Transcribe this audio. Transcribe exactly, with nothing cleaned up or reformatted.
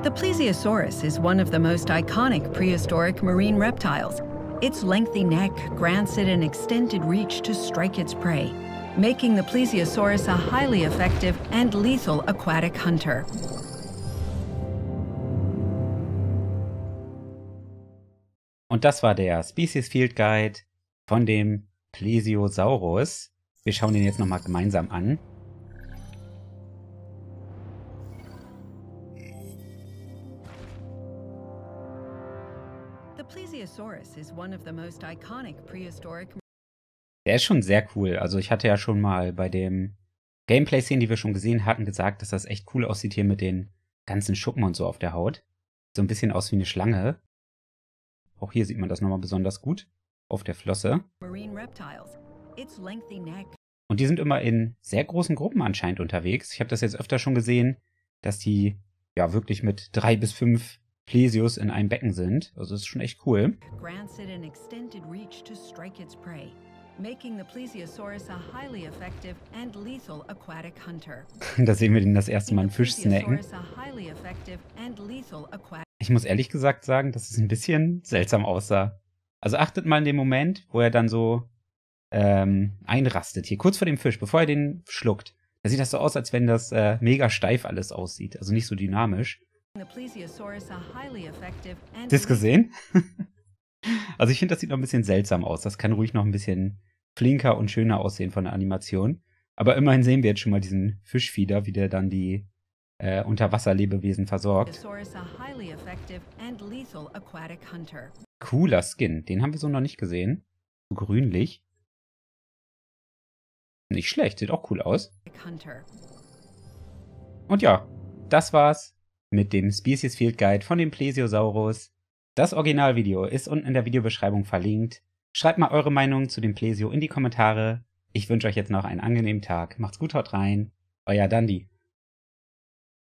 The plesiosaurus is one of the most iconic prehistoric marine reptiles. Its lengthy neck grants it an extended reach to strike its prey, making the plesiosaurus a highly effective and lethal aquatic hunter. Und das war der Species Field Guide von dem Plesiosaurus. Wir schauen den jetzt nochmal gemeinsam an. The plesiosaurus is one of the most iconic prehistoric. Der ist schon sehr cool. Also ich hatte ja schon mal bei dem Gameplay-Szenen, die wir schon gesehen hatten, gesagt, dass das echt cool aussieht hier mit den ganzen Schuppen und so auf der Haut. So ein bisschen aus wie eine Schlange. Auch hier sieht man das nochmal besonders gut auf der Flosse. Und die sind immer in sehr großen Gruppen anscheinend unterwegs. Ich habe das jetzt öfter schon gesehen, dass die ja wirklich mit drei bis fünf Plesios in einem Becken sind. Also das ist schon echt cool. Da sehen wir den das erste Mal einen Fisch snacken. Ich muss ehrlich gesagt sagen, dass es ein bisschen seltsam aussah. Also achtet mal in dem Moment, wo er dann so ähm, einrastet, hier kurz vor dem Fisch, bevor er den schluckt. Da sieht das so aus, als wenn das äh, mega steif alles aussieht, also nicht so dynamisch. Hast du das gesehen? Also ich finde, das sieht noch ein bisschen seltsam aus. Das kann ruhig noch ein bisschen flinker und schöner aussehen von der Animation. Aber immerhin sehen wir jetzt schon mal diesen Fischfieder, wie der dann die Äh, Unterwasserlebewesen versorgt. Cooler Skin, den haben wir so noch nicht gesehen. So grünlich. Nicht schlecht, sieht auch cool aus. Und ja, das war's mit dem Species Field Guide von dem Plesiosaurus. Das Originalvideo ist unten in der Videobeschreibung verlinkt. Schreibt mal eure Meinung zu dem Plesio in die Kommentare. Ich wünsche euch jetzt noch einen angenehmen Tag. Macht's gut, haut rein. Euer Dandi.